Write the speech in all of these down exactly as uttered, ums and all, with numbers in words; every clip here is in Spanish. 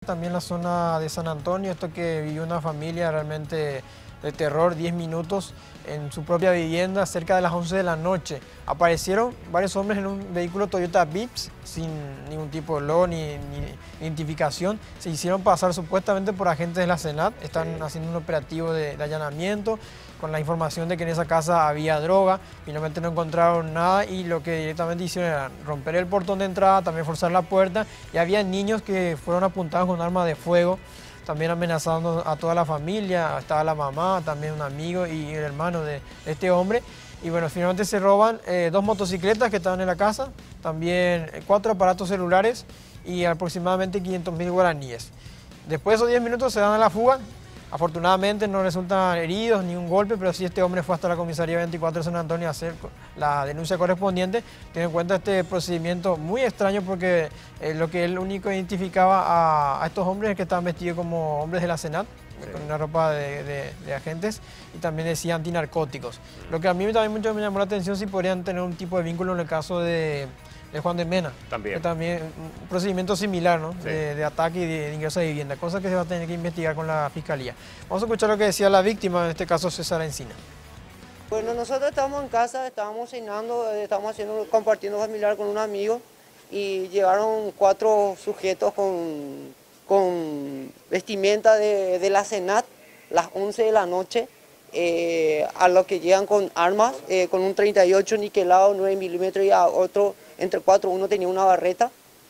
También la zona de San Antonio, esto que vivió una familia realmente de terror, diez minutos en su propia vivienda, cerca de las once de la noche. Aparecieron varios hombres en un vehículo Toyota Vips, sin ningún tipo de logo ni, ni identificación. Se hicieron pasar supuestamente por agentes de la SENAT, están sí. haciendo un operativo de, de allanamiento, con la información de que en esa casa había droga. Finalmente no encontraron nada y lo que directamente hicieron era romper el portón de entrada, también forzar la puerta, y había niños que fueron apuntados con armas de fuego, también amenazando a toda la familia. Estaba la mamá, también un amigo y el hermano de este hombre. Y bueno, finalmente se roban eh, dos motocicletas que estaban en la casa, también eh, cuatro aparatos celulares y aproximadamente quinientos mil guaraníes. Después de esos diez minutos se dan a la fuga. Afortunadamente no resultan heridos ni un golpe, pero sí este hombre fue hasta la comisaría veinticuatro de San Antonio a hacer la denuncia correspondiente. Teniendo en cuenta este procedimiento muy extraño, porque eh, lo que él único identificaba a, a estos hombres es que estaban vestidos como hombres de la SENAT, sí. con una ropa de, de, de agentes, y también decía antinarcóticos. Lo que a mí también mucho me llamó la atención, si podrían tener un tipo de vínculo en el caso de... de Juan de Mena, también. Que también un procedimiento similar, ¿no? Sí. de, de ataque y de, de ingreso de vivienda, cosa que se va a tener que investigar con la Fiscalía. Vamos a escuchar lo que decía la víctima, en este caso César Encina. Bueno, nosotros estábamos en casa, estábamos cenando, estábamos haciendo, compartiendo familiar con un amigo y llegaron cuatro sujetos con, con vestimenta de, de la SENAT, las once de la noche, eh, a los que llegan con armas, eh, con un treinta y ocho niquelado, nueve milímetros, y a otro entre cuatro, uno tenía una barreta,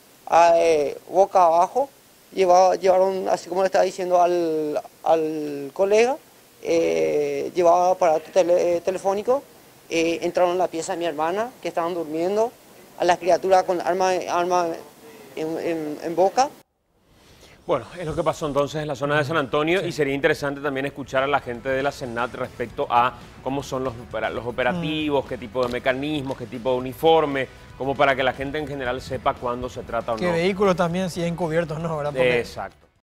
eh, boca abajo, llevaba, llevaron, así como le estaba diciendo al, al colega, eh, llevaba aparato tele, telefónico, eh, entraron en la pieza de mi hermana, que estaban durmiendo, a las criaturas con arma, arma en, en, en boca. Bueno, es lo que pasó entonces en la zona de San Antonio, sí. Y sería interesante también escuchar a la gente de la SENAT respecto a cómo son los, los operativos, mm. qué tipo de mecanismos, qué tipo de uniforme, como para que la gente en general sepa cuándo se trata o no. ¿Qué vehículos también, si es encubierto o no, ¿verdad? Porque... Exacto.